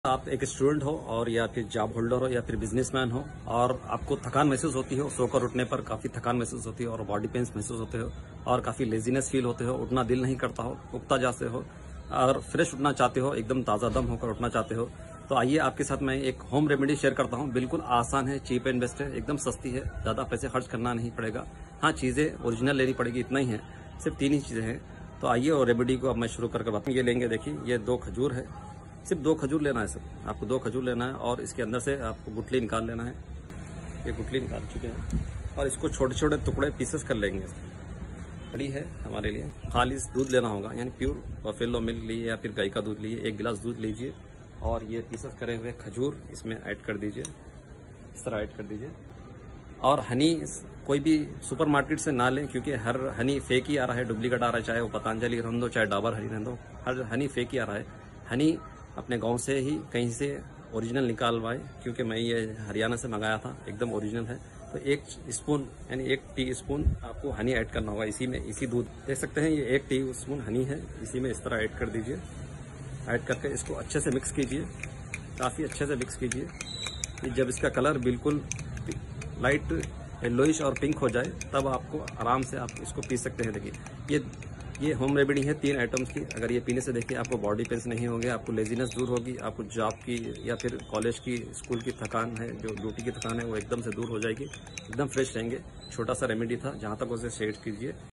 आप एक स्टूडेंट हो और या फिर जॉब होल्डर हो या फिर बिजनेसमैन हो और आपको थकान महसूस होती हो, सोकर उठने पर काफी थकान महसूस होती है और बॉडी पेन्स महसूस होते हो और काफी लेजीनेस फील होते हो, उठना दिल नहीं करता हो, उगता जाते हो और फ्रेश उठना चाहते हो, एकदम ताजा दम होकर उठना चाहते हो, तो आइए आपके साथ मैं एक होम रेमेडी शेयर करता हूँ। बिल्कुल आसान है, चीप एंड बेस्ट है, एकदम सस्ती है, ज्यादा पैसे खर्च करना नहीं पड़ेगा। हाँ, चीजें ओरिजिनल लेनी पड़ेगी, इतना ही है, सिर्फ 3 ही चीजें हैं। तो आइए और रेमेडी को अब मैं शुरू करके बताऊँ। ये लेंगे, देखिए ये 2 खजूर है, सिर्फ 2 खजूर लेना है सर, आपको 2 खजूर लेना है और इसके अंदर से आपको गुठली निकाल लेना है। ये गुठली निकाल चुके हैं और इसको छोटे छोटे टुकड़े पीसेस कर लेंगे। बड़ी है हमारे लिए, खालिस दूध लेना होगा, यानी प्योर बफेलो मिल्क लीजिए या फिर गाय का दूध लीजिए, 1 गिलास दूध लीजिए और ये पीसेस करे हुए खजूर इसमें ऐड कर दीजिए, इस तरह ऐड कर दीजिए। और हनी कोई भी सुपरमार्केट से ना लें, क्योंकि हर हनी फेक ही आ रहा है, डुप्लीकेट आ रहा है, चाहे वो पतंजलि रहने दो चाहे डाबर हनी रहने दो, हर हनी फेक ही आ रहा है। हनी अपने गांव से ही कहीं से ओरिजिनल निकालवाए, क्योंकि मैं ये हरियाणा से मंगाया था, एकदम ओरिजिनल है। तो 1 स्पून यानी 1 टी स्पून आपको हनी ऐड करना होगा इसी में, इसी दूध देख सकते हैं, ये 1 टी स्पून हनी है, इसी में इस तरह ऐड कर दीजिए। ऐड करके इसको अच्छे से मिक्स कीजिए, काफ़ी अच्छे से मिक्स कीजिए। जब इसका कलर बिल्कुल लाइट येलोइश और पिंक हो जाए तब आपको आराम से आप इसको पी सकते हैं। देखिए ये होम रेमेडी है 3 आइटम्स की। अगर ये पीने से देखिए आपको बॉडी पेन्स नहीं होंगे, आपको लेजीनेस दूर होगी, आपको जॉब की या फिर कॉलेज की, स्कूल की थकान है, जो ड्यूटी की थकान है, वो एकदम से दूर हो जाएगी, एकदम फ्रेश रहेंगे। छोटा सा रेमेडी था, जहाँ तक उसे शेयर कीजिए।